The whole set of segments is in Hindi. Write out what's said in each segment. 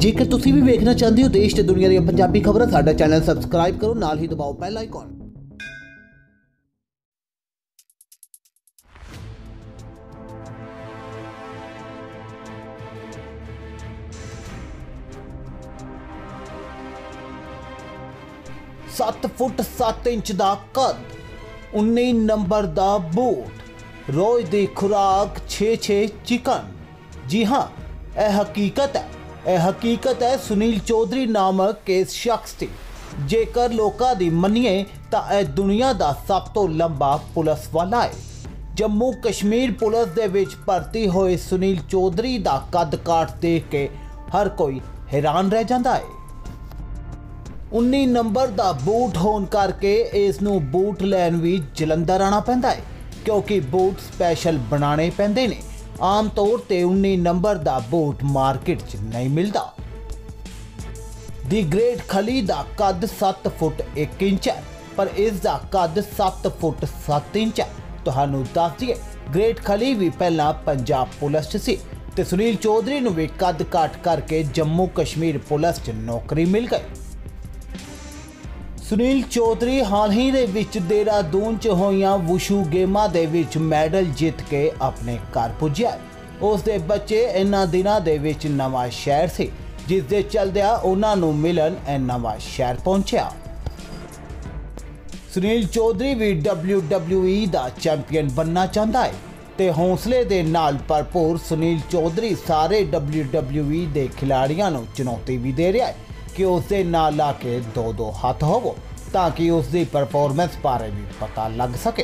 जेकर तुसी भी वेखना चाहते हो देश ते दुनिया दी पंजाबी खबरां, साडा चैनल सबसक्राइब करो, नाल ही दबाओ बेल आइकन। सत्त फुट 7 इंच दा कद, 19 नंबर दा बूट, रोज दी खुराक 6 चिकन। जी हाँ, यह हकीकत है सुनील चौधरी नामक इस शख्स की। जेकर लोकां दी मन्निए तां यह दुनिया दा सब तो लंबा पुलिस वाला है। जम्मू कश्मीर पुलिस दे विच भर्ती होए सुनील चौधरी दा कद काठ देख के हर कोई हैरान रह जांदा है। 19 नंबर दा बूट होने करके इसनूं बूट लैन भी जलंधर आना पैंदा है, क्योंकि बूट स्पैशल बनाने पैंदे ने। आम तौर ते 19 नंबर दा बूट मार्केट च नहीं मिलता। दी ग्रेट खली दा कद 7 फुट 1 इंच है, पर इस दा कद 7 फुट 7 इंच है। तुहानूं दस दईए, ग्रेट खली भी पहला पंजाब पुलिस च सी ते सुनील चौधरी नूं भी कद काट करके जम्मू कश्मीर पुलिस च नौकरी मिल गई। सुनील चौधरी हाल ही दे विच देहरादून च होईयां वुशू गेमां दे विच मैडल जित के अपने घर पुज्जिया। उस दे बच्चे इन्हां दिनां दे विच नवां शहर सी, जिस दे चलदिया उन्हां नूं मिलन नवां शहर पहुंचिया। सुनील चौधरी भी WWE दा चैंपियन बनना चाहता है ते हौसले दे नाल भरपूर सुनील चौधरी सारे WWE दे खिलाड़ियों नूं चुनौती भी दे रहा है कि उसके नाल आके 2-2 हाथ होवो, ताकि उसकी परफॉर्मेंस बारे भी पता लग सके।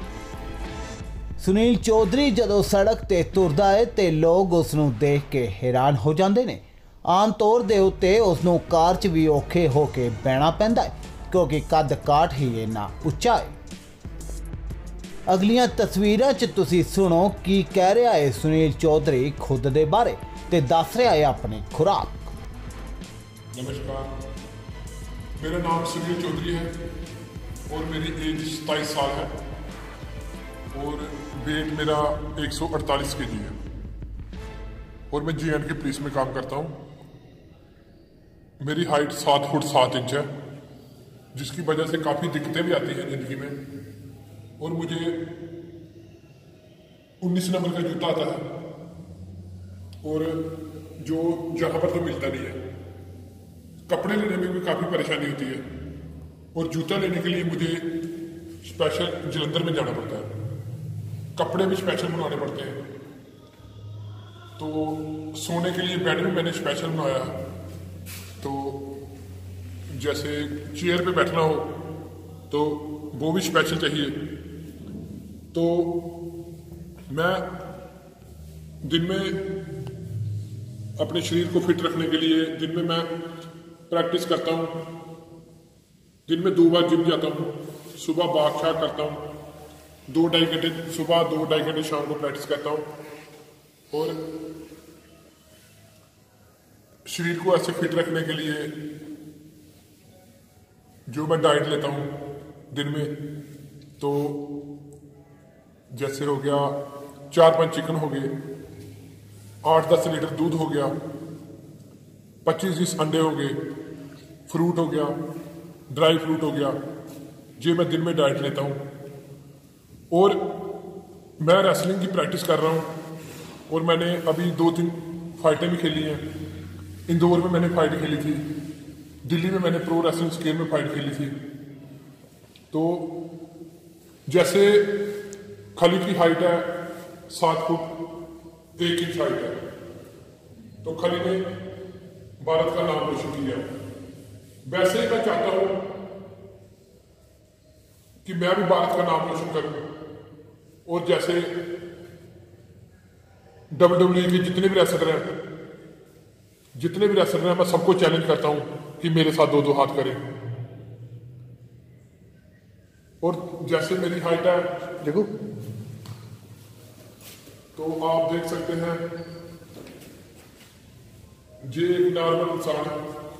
सुनील चौधरी जदों सड़क ते तुरदा है ते लोग उसनूं देख के हैरान हो जाते हैं। आम तौर दे उत्ते उसनूं कार च भी औखे होके बहना पैंदा है, क्योंकि कद काठ ही इन्ना उच्चा है। अगलियां तस्वीरां च तुसी सुनो की कह रहा है सुनील चौधरी खुद दे बारे ते दस रहा है अपनी खुराक। नमस्कार, मेरा नाम सुनील चौधरी है और मेरी एज 27 साल है और वेट मेरा 148 kg है और मैं JNK पुलिस में काम करता हूँ। मेरी हाइट 7 फुट 7 इंच है, जिसकी वजह से काफ़ी दिक्कतें भी आती हैं ज़िंदगी में। और मुझे 19 नंबर का जूता आता है और जो जहाँ पर तो मिलता नहीं है। कपड़े लेने में भी काफ़ी परेशानी होती है और जूता लेने के लिए मुझे स्पेशल जलंधर में जाना पड़ता है। कपड़े भी स्पेशल बनवाने पड़ते हैं। तो सोने के लिए बेड भी मैंने स्पेशल बनवाया। तो जैसे चेयर पे बैठना हो तो वो भी स्पेशल चाहिए। तो मैं दिन में अपने शरीर को फिट रखने के लिए दिन में मैं प्रैक्टिस करता हूँ। दिन में 2 बार जिम जाता हूँ, सुबह वॉक करता हूँ, 2-2.5 घंटे सुबह, 2-2.5 घंटे शाम को प्रैक्टिस करता हूँ। और शरीर को ऐसे फिट रखने के लिए जो मैं डाइट लेता हूँ दिन में, तो जैसे हो गया 4-5 चिकन हो गए, 8-10 लीटर दूध हो गया, 25-20 अंडे हो गए, फ्रूट हो गया, ड्राई फ्रूट हो गया, ये मैं दिन में डाइट लेता हूँ। और मैं रेसलिंग की प्रैक्टिस कर रहा हूँ और मैंने अभी 2-3 फाइटें भी खेली हैं। इंदौर में मैंने फाइट खेली थी, दिल्ली में मैंने प्रो रेसलिंग स्केल में फाइट खेली थी। तो जैसे खली की हाइट है 7 फुट 1 इंच हाइट है, तो खली ने भारत का नाम रोशन किया। वैसे ही मैं चाहता हूं कि मैं भी भारत का नाम रोशन करूं और जैसे WWE के जितने भी रेसलर हैं मैं सबको चैलेंज करता हूं कि मेरे साथ 2-2 हाथ करें। और जैसे मेरी हाइट है देखो, तो आप देख सकते हैं ये एक नॉर्मल इंसान है